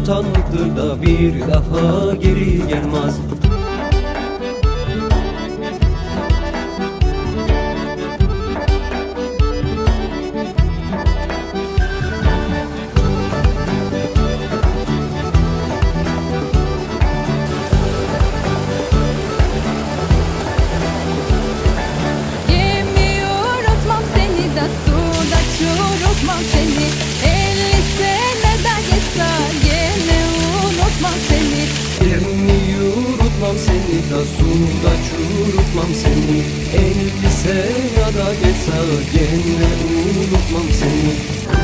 sultanlıktır da bir daha geri gelmez. Seni 50 sene daha geçse gene unutmam seni. Yerini yurutmam seni da suda çurutmam seni. 50 sene daha geçse gene unutmam seni.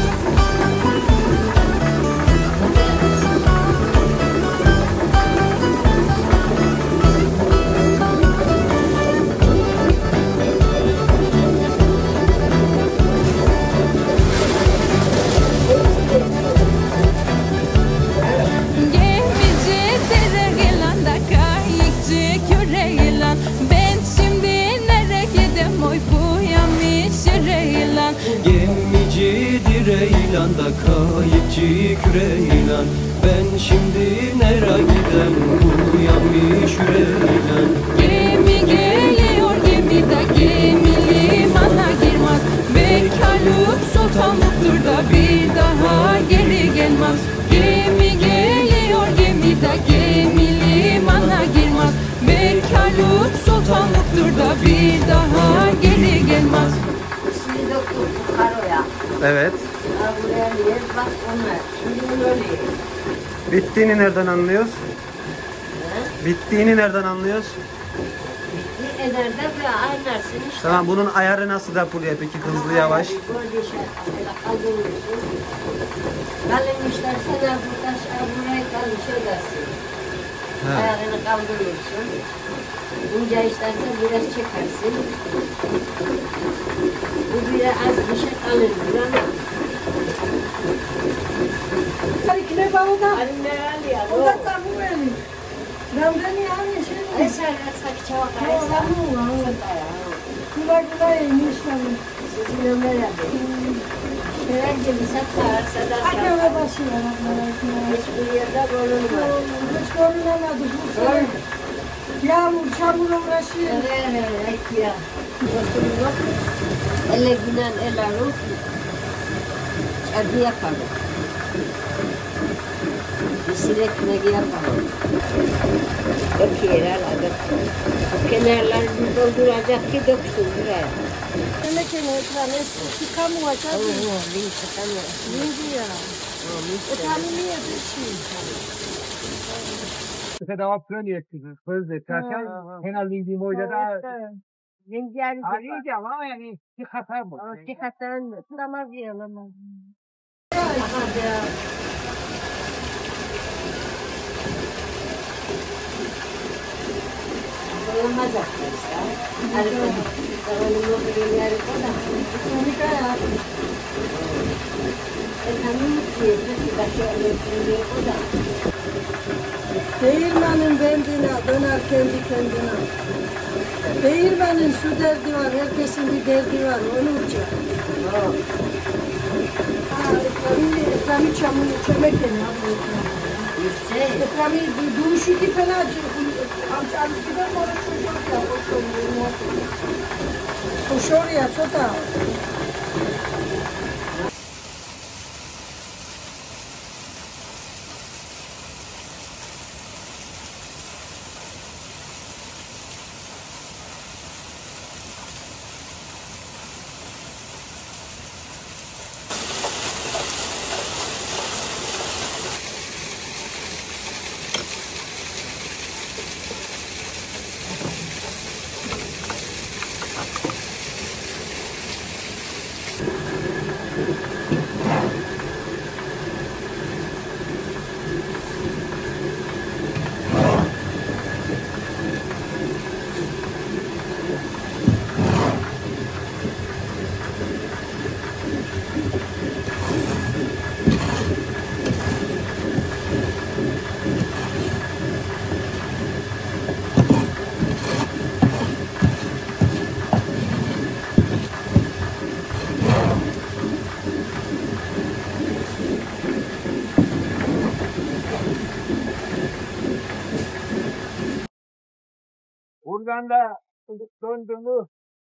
Gemici direylan da kayıkçı küreylan. Ben şimdi nereye gidem uyanmış yüreğilan. Gemi geliyor gemide gemi limana girmez. Bekarlık sultanlıktır da bir daha geri gelmez. Gemi geliyor gemide gemi limana girmez. Bekarlık sultanlıktır da bir daha geri gelmez. Evet. Bittiğini nereden anlıyoruz? Bittiğini nereden anlıyoruz? Tamam, bunun ayarı nasıl da buraya peki, hızlı yavaş? Ayarını kaldırırsın. İnce istersen biraz çekersin. Bu bile az bir şey kalır. Kime bağlı da? Halim nereli ya? O da tabu benim. Ben beni yani şey... Ay sen sak çavak ay Yok, sen. ben mi var? Kula kula yemiş tabii. Sizin ömer abi. Şerence bir satar, sadar Hadi satar. eve başıyor. Hiçbir yerde bulunmaz. Hiç görünemedi. Bu sene yağmur, çamur uğraşıyor. Evet ya. Oturuyor. Elle günen el arur. Çadı yapalım. Bir sinek negi yapalım. Döküyer aladık. O kenarlarını dolduracak ki döksün buraya. Tenekene ekranı çıkamıyor. Bir çıkamıyor. Lingi ya. Ekranı niye düşüyor? Це дава плюнет, физик, качан, хена линги мойда да. Rengiyen Ali de ama yani bir hata bu. Hakikaten tutamaz yalamaz. Olamaz arkadaşlar. Zamanımı bir yer koda. Efendim ki başı öyle koda. Değirmenin bendine döner kendi kendine. Değirmenin su derdi var, herkesin bir derdi var, onu uçak. Ekrem'i çamını çömek deniyor. Ekrem'i duruşu ki fena. Amcamızdan bana çocuk ya, koşuyor ya, çota. Buradan da döndüğümü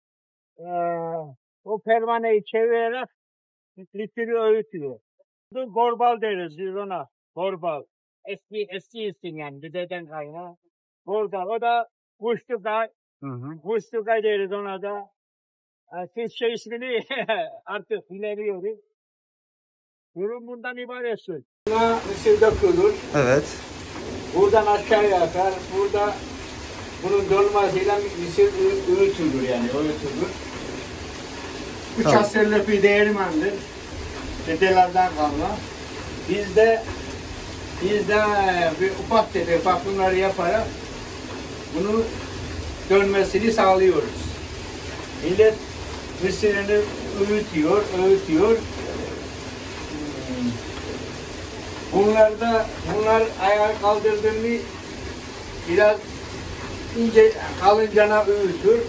o pervaneyi çevirerek litri öğütüyor. Gorbal deriz biz ona. Gorbal. Eski isim yani dededen kaynağı. Gorbal. O da kuştukay. Kuştukay deriz ona da. Siz şey ismini artık bilemiyoruz. Durum bundan ibarettir. Buna mısır dökülür. Evet. Buradan aşağıya akar. Burada bunun dolmasıyla mısır öğütülür yani öğütülür. 3 Tamam. asırlık bir değirmendir. Dedelerden kalma. Biz de bir ufak tefek bakımları yaparak bunu dönmesini sağlıyoruz. Millet mısırını öğütüyor. Bunlar ayağa kaldırdığını biraz ince kalıncana öğütür.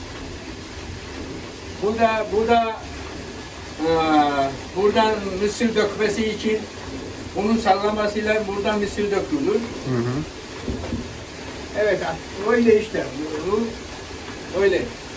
Bu da buradan mısır dökmesi için bunun sallamasıyla buradan mısır dökülür. Evet, öyle işte. Öyle.